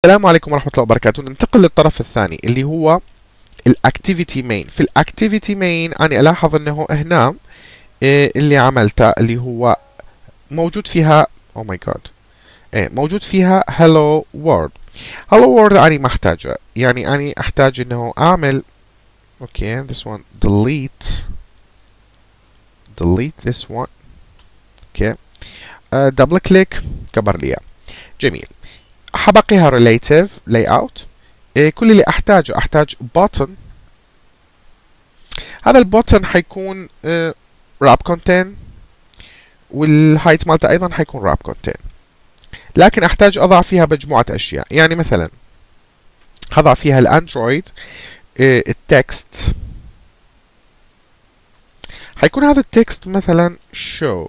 السلام عليكم ورحمة الله وبركاته. ننتقل للطرف الثاني اللي هو الاكتيفيتي مين. في الاكتيفيتي مين أنا ألاحظ أنه هنا اللي عملته اللي هو موجود فيها موجود فيها hello world. hello world أنا ما أحتاجه، يعني أنا أحتاج أنه أعمل this one delete this one. double click كبر لي. جميل. حبقيها relative layout. كل اللي أحتاج button. هذا البوتن حيكون wrap contain، والهايت مالته أيضا حيكون wrap contain، لكن أحتاج أضع فيها مجموعة أشياء. يعني مثلا هضع فيها الأندرويد التكست، حيكون هذا التكست مثلا show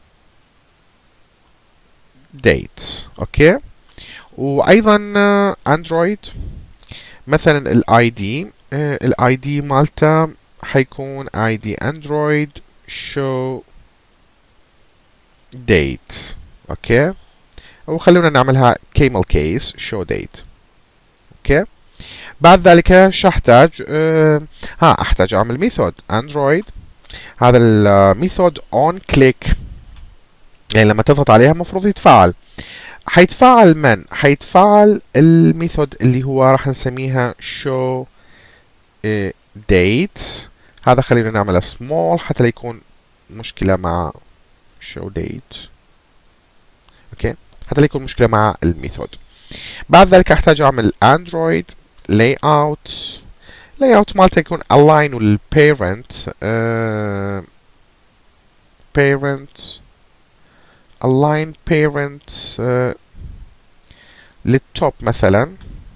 date. وأيضا أندرويد مثلا الاي دي مالته حيكون ID Android show date. وخلونا نعملها camel case show date. بعد ذلك شو احتاج؟ احتاج اعمل ميثود Android. هذا الميثود on click، يعني لما تضغط عليها المفروض يتفاعل. حيتفاعل من؟ حيتفاعل الميثود اللي هو راح نسميها show date. هذا خلينا نعمله small حتى لا يكون مشكلة مع show date. حتى لا يكون مشكلة مع الميثود. بعد ذلك احتاج اعمل Android layout مالته يكون align والparent align parent للتوب مثلا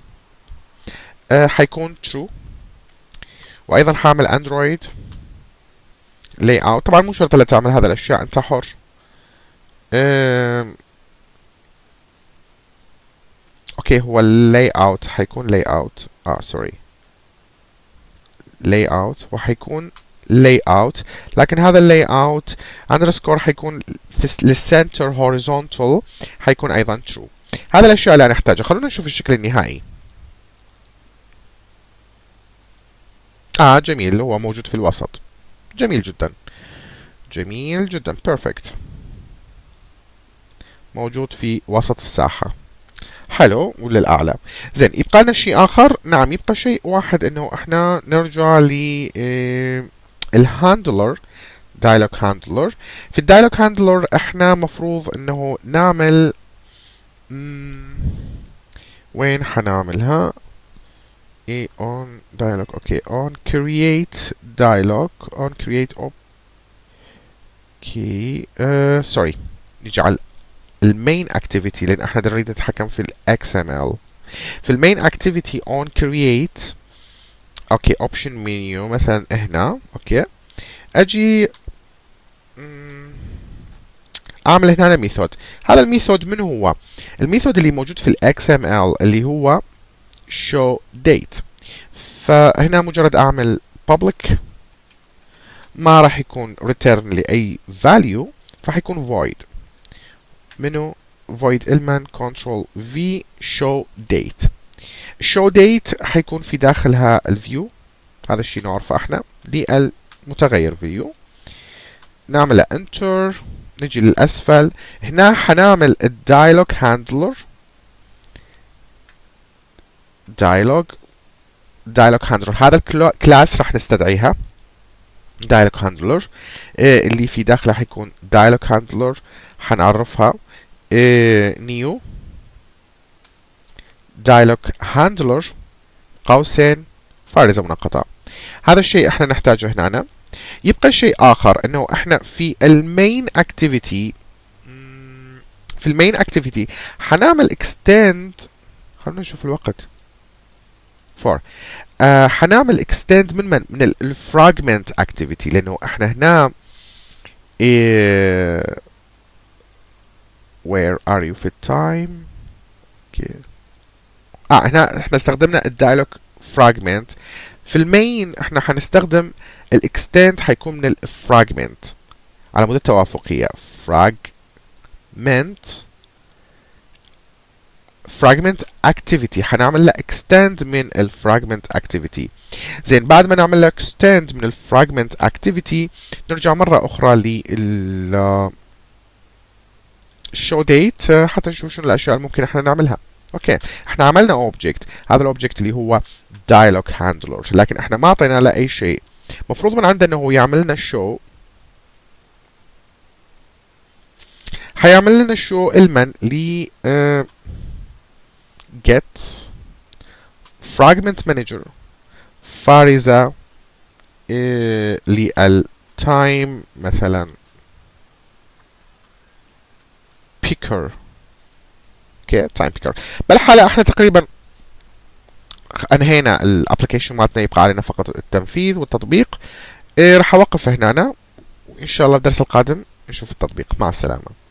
حيكون true. وايضا حاعمل اندرويد layout. طبعا مو شرط لا تعمل هذا الاشياء، انت حر. هو layout حيكون layout layout وحيكون layout، لكن هذا layout underscore حيكون للcenter horizontal حيكون ايضا true. هذا الاشياء اللي انا احتاجها. خلونا نشوف الشكل النهائي. جميل، هو موجود في الوسط. جميل جدا perfect، موجود في وسط الساحة. حلو وللأعلى. زين، يبقى لنا شيء آخر. نعم، يبقى شيء واحد انه احنا نرجع ل الهاندلر dialog handler. في الدايلوج هاندلر احنا مفروض انه نعمل وين حنعملها؟ on dialog on create dialog on create sorry، نجعل المين activity لان احنا نريد نتحكم في ال XML. في المين activity on create option menu مثلا هنا. اجي اعمل هنا ميثود. هذا الميثود من هو؟ الميثود اللي موجود في ال XML اللي هو show date. فهنا مجرد اعمل public ما راح يكون return لأي value، فحيكون void. منو void element control v show date. show date حيكون في داخلها الفيو. هذا الشيء نعرفه احنا دي المتغير view. نعمل enter، نجي للأسفل. هنا حنعمل الدايلوج هاندلر dialog handler. هذا الكلاس راح نستدعيها dialog handler اللي في داخله حيكون dialog handler. حنعرفها new dialog handler قوسين فارزة منقطة. هذا الشيء احنا نحتاجه هنا. يبقى شيء آخر انه احنا في المين activity، في المين activity حنعمل extend. خلونا نشوف الوقت. حنعمل extend من الفراجمنت activity، لانه احنا هنا where are you في التايم. هنا احنا استخدمنا الدايلوج فراجمنت. في المين احنا حنستخدم الاكستند، حيكون من الفراجمنت على مود التوافقية. fragment fragment activity حنعمل له extend من ال fragment activity. زين بعد ما نعمل له extend من ال fragment activity نرجع مرة أخرى لل show date حتى نشوف شنو الأشياء اللي ممكن احنا نعملها. اوكي احنا عملنا object، هذا الاوبجكت اللي هو dialog handler، لكن احنا ما اعطينا له اي شيء. مفروض من عنده انه هو يعمل لنا show، حيعمل لنا show المن ل get fragment manager فارزة للتايم مثلا picker. اوكي تايم بيكر. بالحالة احنا تقريبا انهينا الابلكيشن مالتنا، يبقى علينا فقط التنفيذ والتطبيق. راح اوقف هنا، وان شاء الله الدرس القادم نشوف التطبيق. مع السلامة.